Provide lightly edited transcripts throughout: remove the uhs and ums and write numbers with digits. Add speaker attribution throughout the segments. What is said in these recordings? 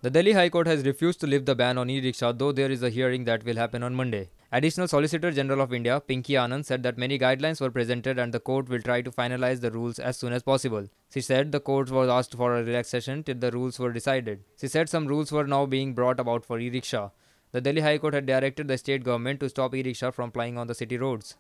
Speaker 1: The Delhi High Court has refused to lift the ban on e-rickshaw, though there is a hearing that will happen on Monday. Additional Solicitor General of India, Pinky Anand, said that many guidelines were presented and the court will try to finalize the rules as soon as possible. She said the court was asked for a relaxation till the rules were decided. She said some rules were now being brought about for e-rickshaw. The Delhi High Court had directed the state government to stop e-rickshaw from plying on the city roads.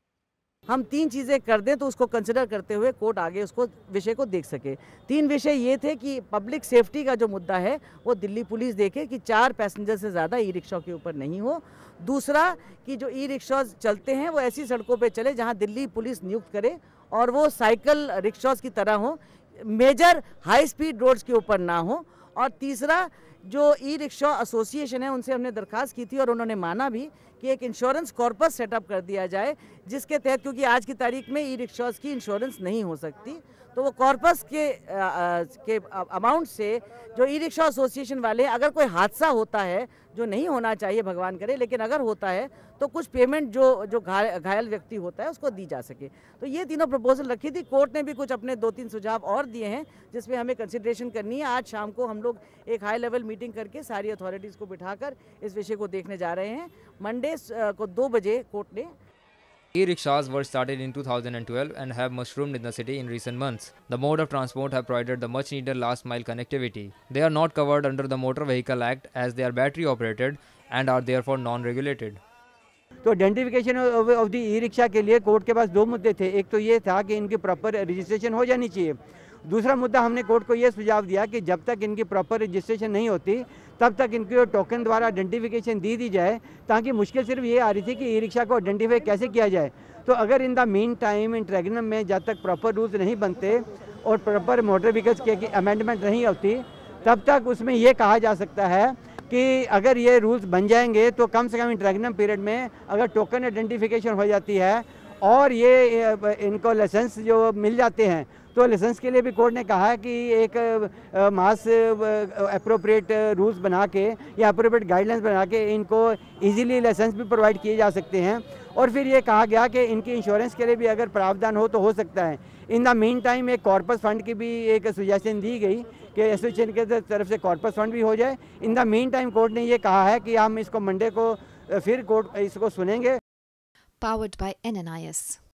Speaker 2: हम 3 चीज़ें कर दें तो उसको consider करते हुए court आगे उसको विषय को देख सके। 3 विषय ये थे कि पब्लिक सेफ्टी का जो मुद्दा है वो दिल्ली पुलिस देखे कि 4 पैसेंजर से ज़्यादा ई रिक्शा के ऊपर नहीं हो। दूसरा कि जो ई रिक्शाज चलते हैं वो ऐसी सड़कों पे चले जहां दिल्ली पुलिस नियुक्त करे और वो साइकिल रिक्शाज की तरह हो, मेजर हाई स्पीड रोड्स के ऊपर ना हो। और तीसरा जो ई रिक्शा एसोसिएशन है उनसे हमने दरख्वास्त की थी और उन्होंने माना भी कि एक इंश्योरेंस कॉर्पस सेटअप कर दिया जाए, जिसके तहत, क्योंकि आज की तारीख में ई रिक्शाज की इंश्योरेंस नहीं हो सकती, तो वो कॉर्पस के अमाउंट से जो ई रिक्शा एसोसिएशन वाले, अगर कोई हादसा होता है जो नहीं होना चाहिए भगवान करे, लेकिन अगर होता है तो कुछ पेमेंट जो घायल व्यक्ति होता है उसको दी जा सके। तो ये तीनों प्रपोजल रखी थी। कोर्ट ने भी कुछ अपने 2-3 सुझाव और दिए हैं जिसमें हमें कंसिडरेशन करनी है। आज शाम को हम लोग एक हाई लेवल मीटिंग करके सारी अथॉरिटीज़ को बिठाकर इस विषय को देखने जा रहे हैं। मंडे को 2 बजे कोर्ट ने
Speaker 1: E-rickshaws were started in 2012 and have mushroomed in the city in recent months. The mode of transport have provided the much needed last mile connectivity. They are not covered under the Motor Vehicle Act as they are battery operated and are therefore non-regulated.
Speaker 3: तो identification of the e rickshaw के लिए court के पास 2 मुद्दे थे। एक तो ये था कि इनकी प्रॉपर रजिस्ट्रेशन हो जानी चाहिए। दूसरा मुद्दा हमने कोर्ट को ये सुझाव दिया कि जब तक इनकी प्रॉपर रजिस्ट्रेशन नहीं होती तब तक इनकी टोकन द्वारा आइडेंटिफिकेशन दी जाए, ताकि मुश्किल सिर्फ ये आ रही थी कि ई रिक्शा को आइडेंटिफाई कैसे किया जाए। तो अगर in the meantime interregnum में जब तक प्रॉपर रूल्स नहीं बनते और प्रॉपर मोटर व्हीकल्स की अमेंडमेंट नहीं होती, तब तक उसमें ये कहा जा सकता है कि अगर ये रूल्स बन जाएंगे तो कम से कम इंट्रैगनम पीरियड में अगर टोकन आइडेंटिफिकेशन हो जाती है और ये इनको लाइसेंस जो मिल जाते हैं, तो लाइसेंस के लिए भी कोर्ट ने कहा है कि एक मास अप्रोप्रिएट रूल्स बना के या अप्रोप्रिएट गाइडलाइंस बना के इनको इजीली लाइसेंस भी प्रोवाइड किए जा सकते हैं। और फिर ये कहा गया कि इनकी इंश्योरेंस के लिए भी अगर प्रावधान हो तो हो सकता है। इन द मीन टाइम एक कॉर्पस फंड की भी एक सजेशन दी गई कि एसोसिएशन के तरफ से कॉर्पस फंड भी हो जाए। In the meantime court ने ये कहा है कि हम इसको मंडे को फिर कोर्ट इसको सुनेंगे।
Speaker 4: Powered by NNIS.